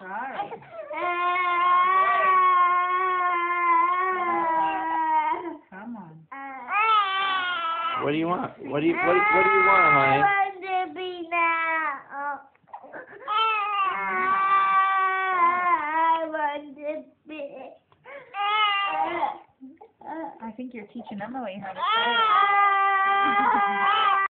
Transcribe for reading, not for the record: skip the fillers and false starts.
Try. Come on. What do you want? What do you want, honey? I want dippy now. I want dippy. I think you're teaching Emily how to